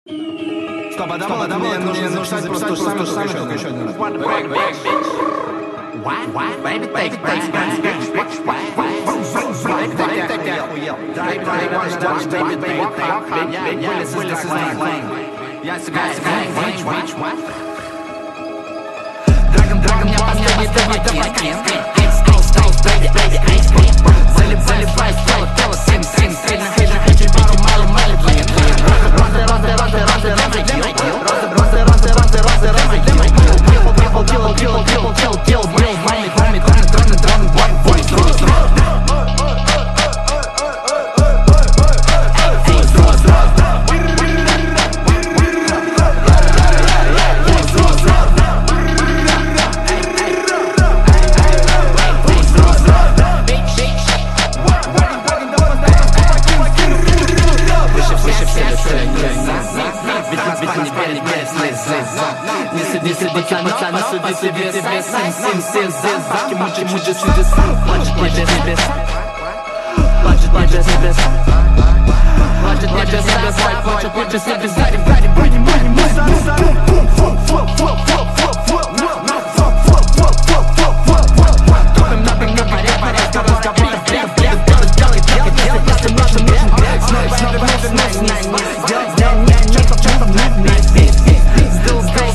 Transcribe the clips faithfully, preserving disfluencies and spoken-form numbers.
Стоп, а давай, давай, мне нужно записать просто самое, самое, только еще один раз. Baby, take, take, Dragonborn, меня последний табаки. Заливай тело, тело, сильно, сильно, сильно, сильно, хочу пару малый, малый, блин. Розы, розы, розы, розы, розы, килл, розы, розы, розы, розы, розы, розы, килл, килл, килл, килл, килл, килл, килл, килл, блин, мами, мами, дроны, дроны, дроны, бой, бой, дроны, дроны. Не судите пацана, суди себе, себе, сам, сам, сам, сам, сам, мучи, мучи, суди сам, плачет небес, небес, плачет небес, небес, плачет небес, небес, плачет небес, небес, дарим, дарим, будем, будем, топим на пинг, паре, паре, разговор, прям, прям, делай, делай, делай, делай, если нужно, нужно, снова, снова, снова, снова, сделай, сделай, не, не, что, что, не, не, сделай, сделай,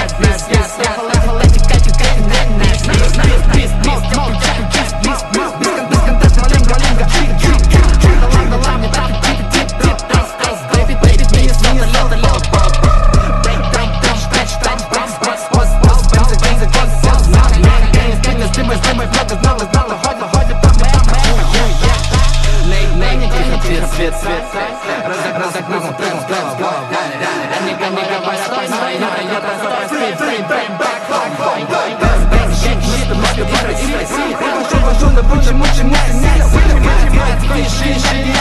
свет, свет, разогнал, загнал, прыгнул, прыгнул, не гони, говоря, стой, стой, я просто спрей, спрей, спрей, бэк, бэк, бэк, бэк, бэк, щит, щит, много, много, и России, почему, почему, почему, почему, почему, почему, почему, почему, почему,